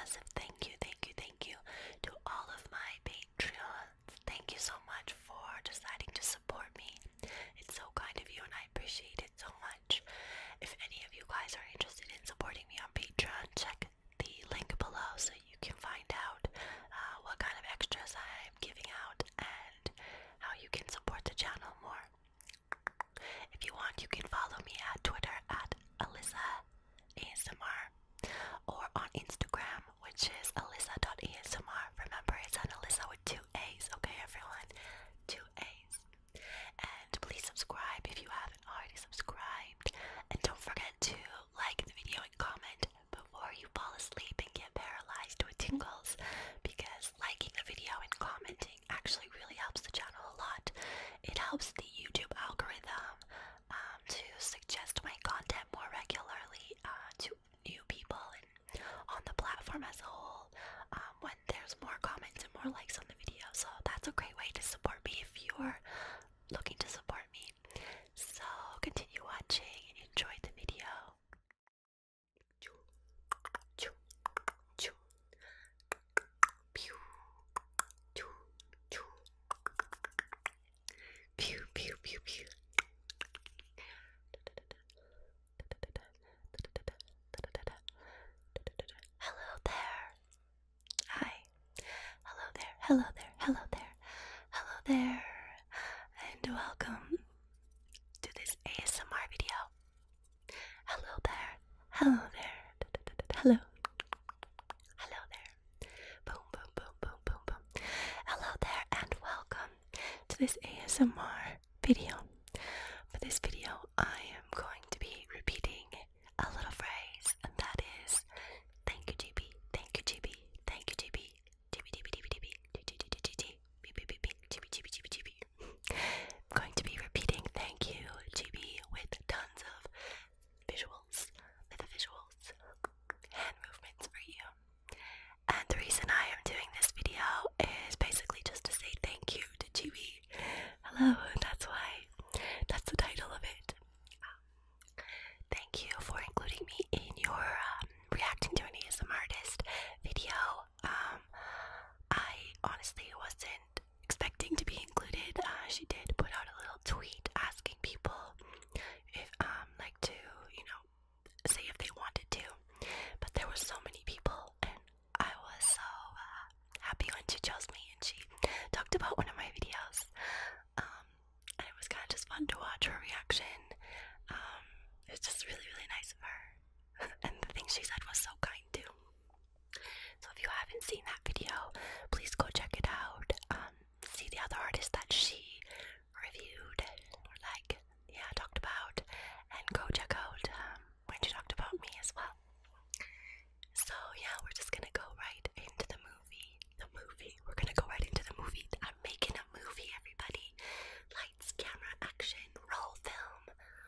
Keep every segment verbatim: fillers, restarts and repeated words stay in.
massive thank you, thank you, thank you to all of my Patreons. Thank you so much for deciding to support me. It's so kind of you and I appreciate it so much. If any of you guys are interested in supporting me on Patreon, check the link below so you can find out uh, what kind of extras I'm giving out and how you can support the channel more. If you want, you can follow me at Twitter at Alyssa A S M R or on Instagram, which is alyssa dot A S M R. Remember, it's an Alyssa with two A's, okay everyone? Two A's. And please subscribe if you haven't already subscribed. And don't forget to like the video and comment before you fall asleep and get paralyzed with tingles, because liking the video and commenting actually really helps the channel a lot. It helps the YouTube algorithm um, to suggest my content more regularly uh, to new people and on the platform as a whole um, when there's more comments and more likes on the video. So that's a great way to support me if you're looking to support me. So continue watching and enjoy the video. Pew, pew, pew, pew. Hello there. Hi. Hello there. Hello there. Hello there. Hello there. And welcome to this A S M R video. Hello there. Hello there. Hello. Hello there. Boom, boom, boom, boom, boom, boom. Hello there and welcome to this A S M R video. For this video, I am going to be repeating a little phrase, and that is thank you, G B. Thank you, G B. Thank you, G B. G B, G B, G B, G B. G B, G B, G B. G B, G B, G B, G B. I'm going to be repeating thank you, G B, with tons of visuals, with the visuals, hand movements for you. And the reason I am doing this video is basically just to say thank you to G B. Hello, that's why, that's the title of it. Um, thank you for including me in your um, reacting to an A S M R artist video. Um, I honestly wasn't expecting to be included. Uh, she did put out a little tweet asking people if, um, like to, you know, say if they wanted to. But there were so many people, and I was so uh, happy when she chose me, and she talked about one of my videos. Um, and it was kind of just fun to watch her reaction. Um, it was just really, really nice of her. And the thing she said was so kind too. So if you haven't seen that video, please go check it out. Um, see the other artists that she reviewed, or like, yeah, talked about, and go check out um, when she talked about me as well. So yeah, we're just gonna go right into the movie. The movie. We're gonna go right into the movie. I'm making a movie, everybody. Lights, camera, action, roll film.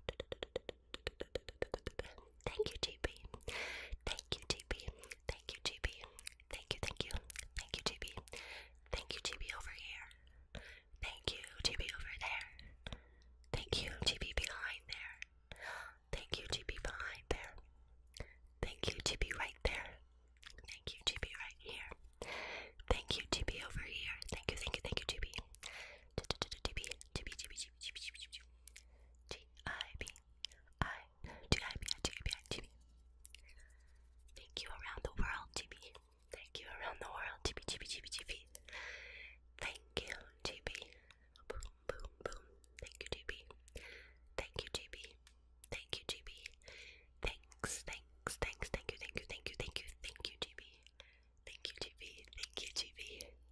Thank you, G B. Thank you, G B. Thank you, G B. Thank you, thank you. Thank you, G B. Thank you, G B over here. Thank you, G B over there. Thank you, G B behind there. Thank you, G B behind there. Thank you, G B right there. Thank you, G B right here. Thank you, G B over here. Thank you, thank you, thank you, G B. G B, G B, G B, G B, G B, G B, G B. G I B I G I B I G I B I G B. Thank you around the world, G B. Thank you around the world, G B, G B, G B, G B. Thank you, G B. Boom, boom, boom. Thank you, G B. Thank you, G B. Thank you, G B. Thanks, thanks, thanks, thank you, thank you, thank you, thank you, thank you, G B. Thank you, G B. Thank you, G B.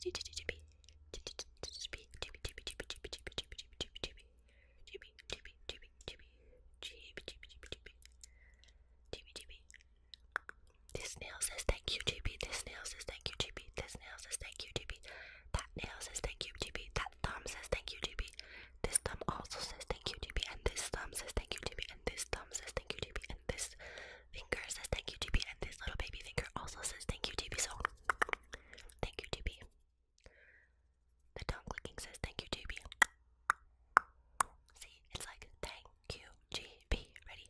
This nail says thank you, G B. This nail says thank you, G B. This nail says thank you, G B. That nail says thank you, G B. That thumb says thank you, G B. This thumb also says thank you, G B. And this thumb says thank you, G B. And this thumb says thank you, G B. And this finger says thank you, G B. And this little baby finger also says thank you, G B. So, thank you, G B. The tongue clicking says thank you, G B. See, it's like thank you, G B. Ready?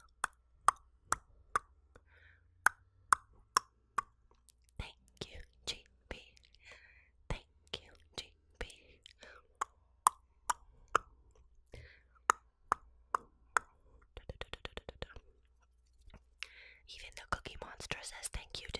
Thank you, G B. Thank you, G B. Even the Cookie Monster says thank you,